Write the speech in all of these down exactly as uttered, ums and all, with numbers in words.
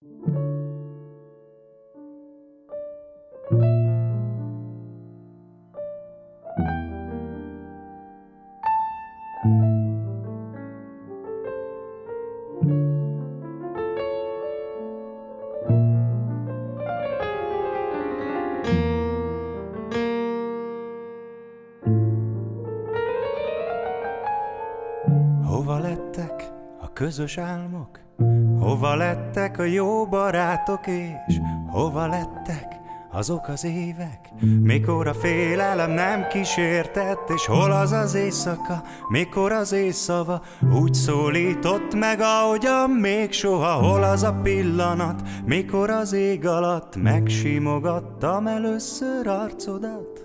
Hova lettek a közös álmok? Hova lettek a jó barátok? És hova lettek azok az évek, mikor a félelem nem kísértett? És hol az az éjszaka, mikor az éjszava úgy szólított meg, ahogyan még soha? Hol az a pillanat, mikor az ég alatt megsimogattam először arcodat?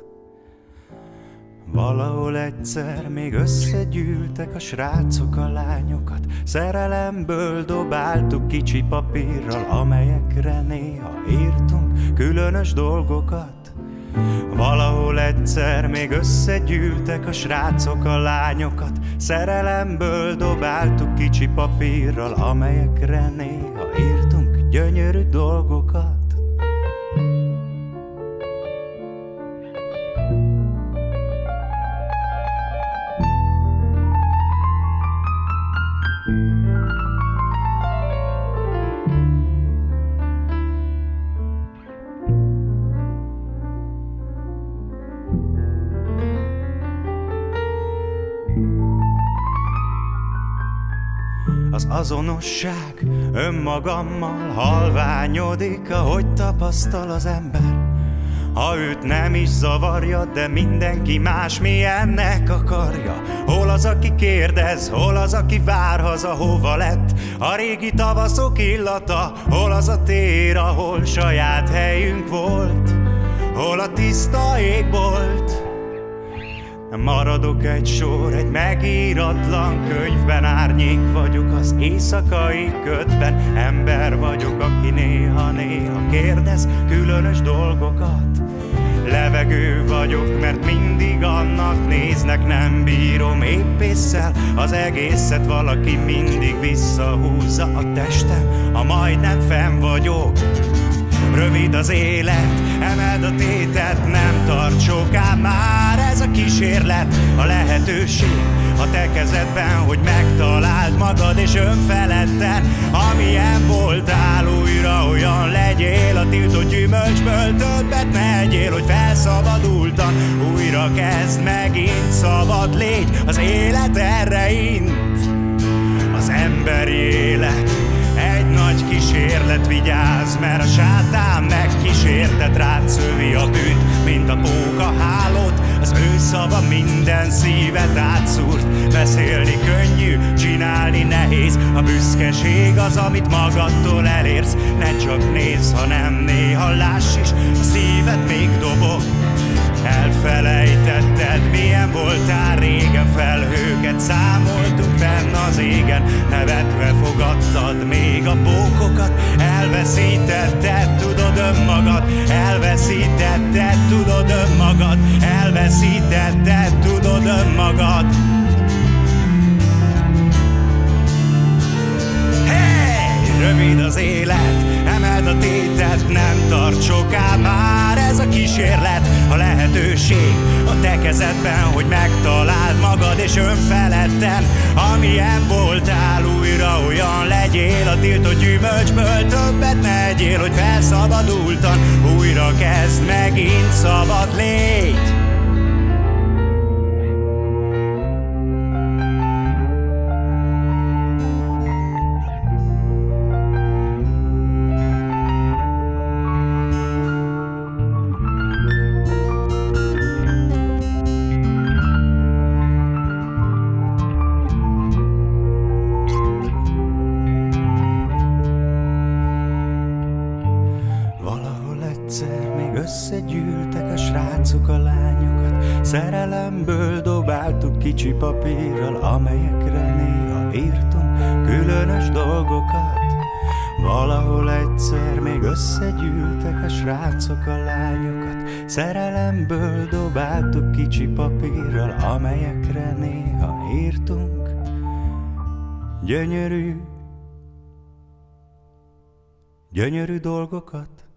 Valahol egyszer még összegyűltek a srácok a lányokat, szerelemből dobáltuk kicsi papírral, amelyekre néha írtunk különös dolgokat. Valahol egyszer még összegyűltek a srácok a lányokat, szerelemből dobáltuk kicsi papírral, amelyekre néha írtunk gyönyörű dolgokat. Az azonosság önmagammal halványodik, ahogy tapasztal az ember. Ha őt nem is zavarja, de mindenki más milyennek akarja. Hol az, aki kérdez, hol az, aki vár haza, hova lett a régi tavaszok illata? Hol az a tér, ahol saját helyünk volt? Hol a tiszta égbolt? Maradok egy sor, egy megíratlan könyvben, árnyék vagyok az éjszakai ködben. Ember vagyok, aki néha-néha kérdez különös dolgokat. Levegő vagyok, mert mindig annak néznek, nem bírom épésszel az egészet. Valaki mindig visszahúzza a testem, ha majdnem fenn vagyok. Rövid az élet, emeld a tétet, nem tart soká már ez a kísérlet. A lehetőség a te kezedben, hogy megtaláld magad és önfeledten. Amilyen voltál, újra olyan legyél, a tiltott gyümölcsből többet ne egyél, hogy felszabadultan újra kezd, megint szabad légy. Az élet erre int, az emberi élet egy nagy kísérlet, vigyázz, mert a sátán megkísértet, rád szövi a bűnt, mint a póka hálót. Az ő szava minden szívet átszúrt. Beszélni könnyű, csinálni nehéz. A büszkeség az, amit magadtól elérsz. Ne csak nézz, hanem néha láss is, a szíved még dobog. Elfelejtetted, milyen voltál régen, felhőket számoltunk fenn az égen. Nevetve fogadtad még a pókokat, elveszítetted, tudod önmagad. Elveszítetted, tudod önmagad. Elveszítetted, tudod önmagad. Rövid az élet, emeld a tétet, nem tart soká már ez a kísérlet. A lehetőség a te kezedben, hogy megtaláld magad és önfeledten. Amilyen voltál, újra olyan legyél, a tiltott gyümölcsből többet ne egyél, hogy felszabadultan újra kezd, megint szabad légy. Összegyűltek a srácok a lányokat, szerelemből dobáltuk kicsi papírral, amelyekre néha írtunk különös dolgokat. Valahol egyszer még összegyűltek a srácok a lányokat, szerelemből dobáltuk kicsi papírral, amelyekre néha írtunk gyönyörű, gyönyörű dolgokat.